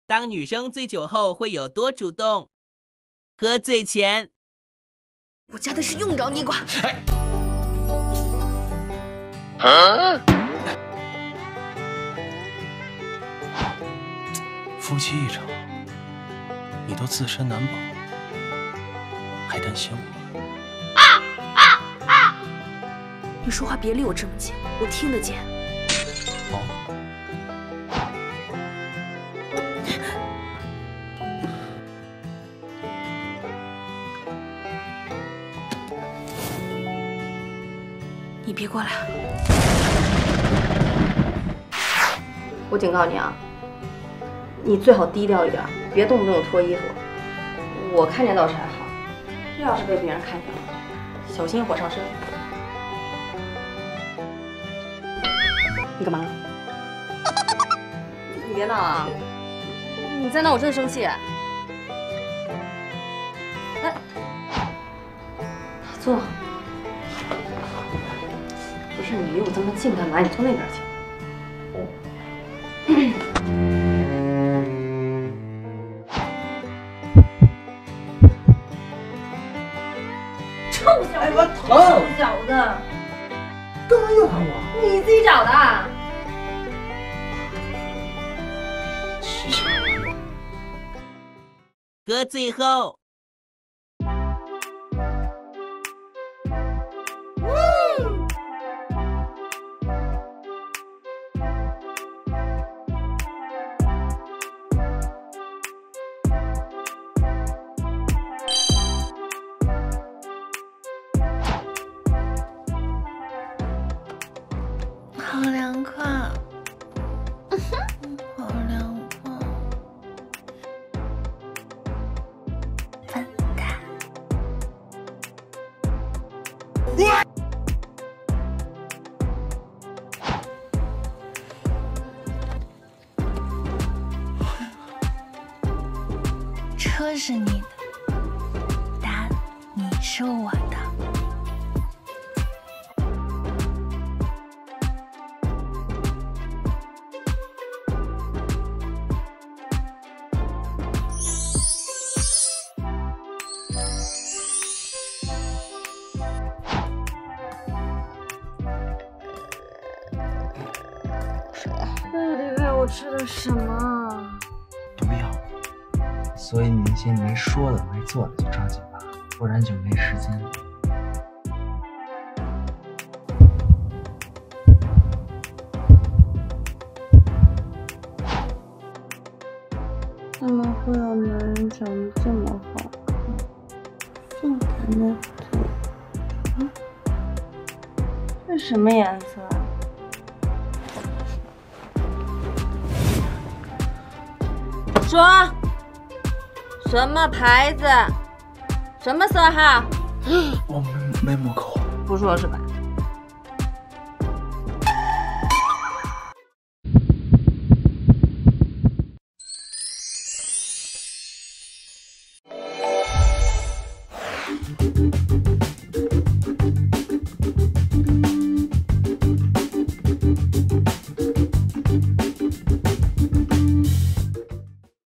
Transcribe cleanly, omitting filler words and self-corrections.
当女生醉酒后会有多主动？喝醉前。 我家的事用不着你管。 夫妻一场，你都自身难保，还担心我？ 你说话别离我这么近，我听得见。 哦。 你别过来！ 我警告你啊，你最好低调一点，别动不动脱衣服。我看见倒是还好，这要是被别人看见了，小心火上身。你干嘛？你别闹啊！你再闹我真生气。哎，坐。不是你离我这么近干嘛？你坐那边去。臭小子！臭小子！ 干嘛又打我？ 你自己找的。 喝醉后。 好凉快，好凉快，笨蛋！车是你的，但你是我的。 到底喂我吃的什么？ 毒药。所以你那些没说的、没做的就抓紧吧，不然就没时间。 怎么会有男人长得这么好看？性感的腿，这什么颜色啊？ 说，什么牌子？什么色号？ 我没抹口。 不说是吧？